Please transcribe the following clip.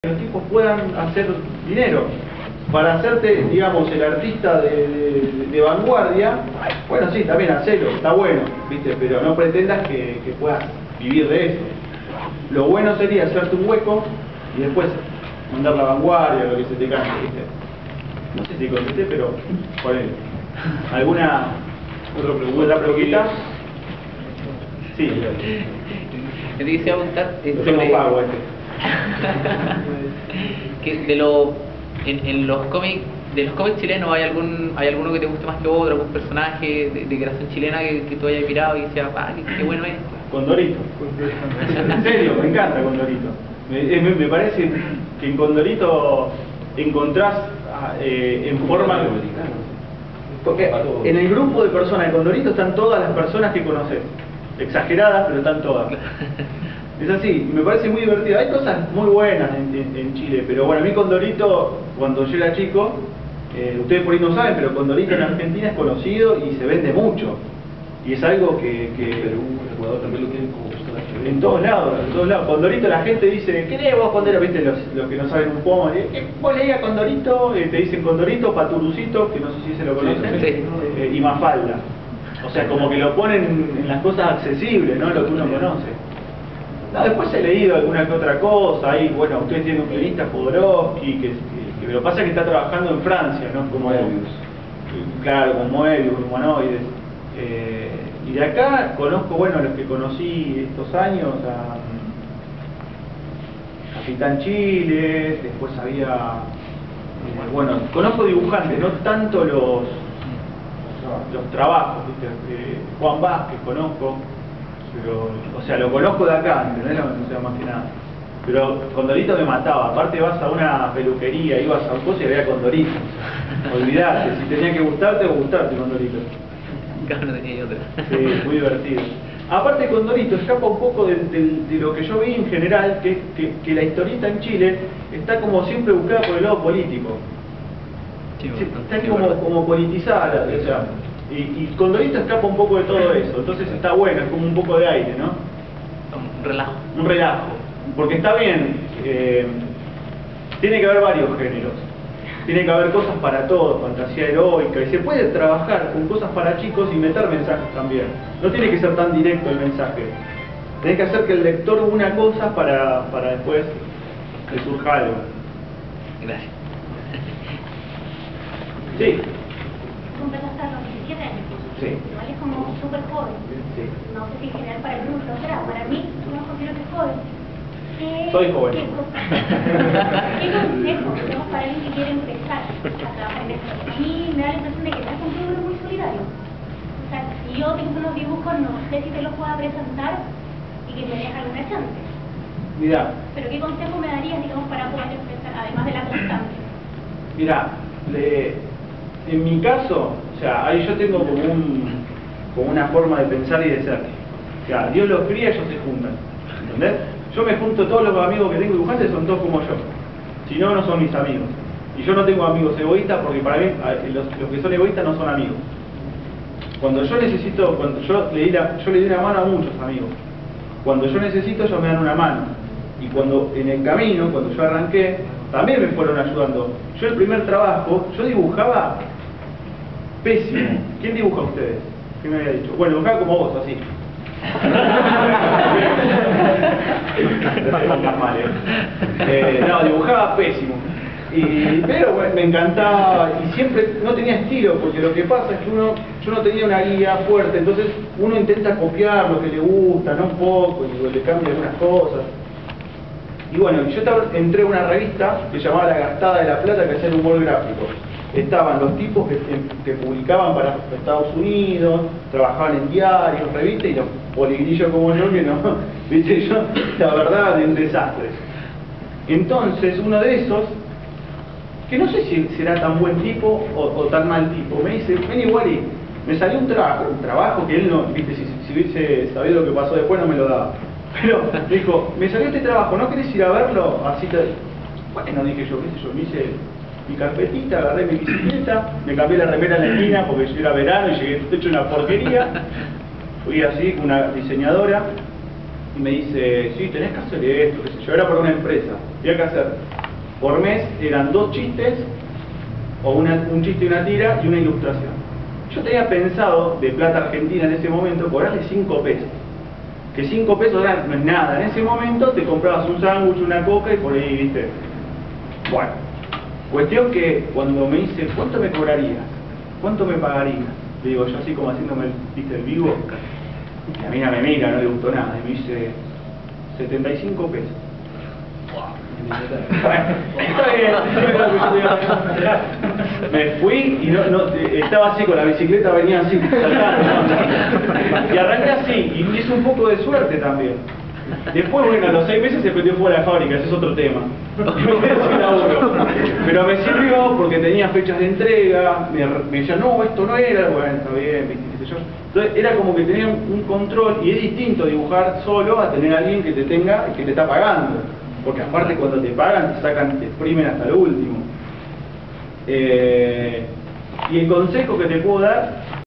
los tipos puedan hacer dinero. Para hacerte, digamos, el artista de vanguardia, bueno, sí, también hacelo, está bueno, ¿viste? Pero no pretendas que puedas vivir de eso. Lo bueno sería hacerte un hueco y después mandar la vanguardia, lo que se te cante, ¿viste? No sé si contesté, pero por él. ¿Alguna otra preguntita? Sí. Te quisiera preguntar Lo tengo pago que en los cómics, de los cómics chilenos, ¿hay alguno que te guste más que otro, algún personaje de creación chilena que tú hayas mirado y decías, qué bueno es? Condorito. En serio, me encanta Condorito. Me parece que en Condorito encontrás en forma... Porque en el grupo de personas de Condorito están todas las personas que conoces. Exageradas, pero están todas. Es así, me parece muy divertido. Hay cosas muy buenas en Chile, pero bueno, a mí Condorito, cuando yo era chico, ustedes por ahí no saben, pero Condorito en Argentina es conocido y se vende mucho. Y es algo que Perú, Ecuador también lo tienen como personaje. en todos lados, en todos lados. Condorito la gente dice, ¿qué lees vos Condorito? ¿Viste los que no saben un pomo? ¿Vos leías Condorito? Te dicen Condorito, Paturucito, que no sé si se lo conocen, y Mafalda. O sea, como que lo ponen en las cosas accesibles, ¿no? Lo que uno conoce. No, después he leído alguna que otra cosa, ahí, bueno, ustedes tienen un guionista, Jodorowsky, pero lo que pasa es que está trabajando en Francia, ¿no? Como Moebius. Claro, con Moebius, humanoides. Y de acá conozco, bueno, los que conocí estos años, a Capitán Chile, después había, bueno, conozco dibujantes, no tanto los trabajos, ¿viste? Juan Vázquez conozco, pero, o sea, lo conozco de acá, ¿entendés? No sé, más que nada. Pero Condorito me mataba. Aparte vas a una peluquería, ibas a un coche y había Condorito. Olvidate, si tenía que gustarte Condorito. Claro, no tenía otra. Sí, muy divertido. Aparte Condorito escapa un poco de lo que yo vi en general, que la historieta en Chile está como siempre buscada por el lado político. Sí, está como politizada, o sea, y Condorito escapa un poco de todo eso, entonces está bueno, es como un poco de aire, ¿no? Un relajo. Un relajo, porque está bien, tiene que haber varios géneros, tiene que haber cosas para todos, fantasía heroica, y se puede trabajar con cosas para chicos y meter mensajes también, no tiene que ser tan directo el mensaje, tenés que hacer que el lector una cosa para después le surja algo. Gracias. Sí. Tú empezaste a los 17 años. Sí. Igual es como súper joven. Sí. No sé si en general para el grupo lo será. Para mí, yo me considero que es joven. Soy joven. ¿Qué consejo tenemos para alguien que quiere empezar a trabajar en esto? A mí me da la impresión de que estás un libro muy solidario. O sea, si yo tengo unos dibujos, no sé si te los pueda presentar y que me des alguna chance. Mirá. Pero ¿qué consejo me darías, digamos, para poder empezar, además de la constancia? Mirá, en mi caso, o sea, ahí yo tengo como una forma de pensar y de ser. O sea, Dios los cría y ellos se juntan. ¿Entendés? Yo me junto, todos los amigos que tengo dibujantes son todos como yo. Si no, no son mis amigos. Y yo no tengo amigos egoístas porque para mí los que son egoístas no son amigos. Cuando yo necesito, yo le di una mano a muchos amigos. Cuando yo necesito, ellos me dan una mano. Y cuando en el camino, cuando yo arranqué, también me fueron ayudando. Yo el primer trabajo, yo dibujaba pésimo. ¿Quién dibuja a ustedes? ¿Qué me había dicho? Bueno, dibujaba como vos, así. No, dibujaba pésimo. Pero bueno, me encantaba y siempre no tenía estilo, porque lo que pasa es que yo no tenía una guía fuerte, entonces uno intenta copiar lo que le gusta, ¿no? Un poco, y le cambia algunas cosas. Y bueno, yo entré a una revista que se llamaba La Gastada de la Plata, que hacía el humor gráfico. Estaban los tipos que publicaban para Estados Unidos, trabajaban en diarios, revistas, y los poligrillos como yo, que no, viste, yo, la verdad, de un desastre. Entonces, uno de esos, que no sé si será tan buen tipo o tan mal tipo, me dice, ven igual y me salió un trabajo que él no, viste, si hubiese sabido lo que pasó después no me lo daba. Pero dijo, me salió este trabajo, ¿no querés ir a verlo? Así te... Bueno, dije yo, qué sé yo, me hice mi carpetita, agarré mi bicicleta, me cambié la remera en la esquina porque yo era verano y llegué hecho una porquería. Fui así con una diseñadora y me dice, sí, tenés que hacer esto, qué sé yo, era para una empresa. Había que hacer, por mes eran 2 chistes, o un chiste y una tira y una ilustración. Yo tenía pensado, de plata argentina en ese momento, cobrarle 5 pesos. Que 5 pesos no es nada. En ese momento te comprabas un sándwich, una coca y por ahí, viste. Bueno, cuestión que cuando me dice, ¿cuánto me cobrarías? ¿Cuánto me pagarías? Le digo, yo así como haciéndome, viste, el vivo. Y a mí no me mira, no le gustó nada. Y me dice, 75 pesos. Está bien. Me fui y estaba así con la bicicleta, venía así saltando, y arranqué así, y hice un poco de suerte también. Después, bueno, a los 6 meses se prendió fuera de la fábrica, ese es otro tema. Pero me sirvió porque tenía fechas de entrega, me decían, no, esto no era, bueno, está bien, qué sé yo. Entonces era como que tenía un control, y es distinto dibujar solo a tener a alguien que te tenga, que te está pagando. Porque aparte cuando te pagan, te sacan, te exprimen hasta lo último. Y el consejo que te puedo dar